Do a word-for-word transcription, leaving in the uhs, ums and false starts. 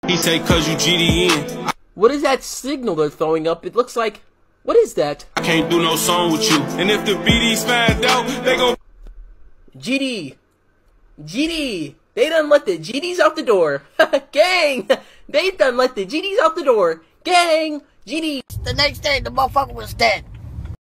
He say cause you G D N. What is that signal they're throwing up? It looks like... What is that? I can't do no song with you. And if the B Ds find out, they gon' G D. G D. They done let the G Ds out the door. Gang. They done let the G Ds out the door. Gang. G D. The next day, the motherfucker was dead.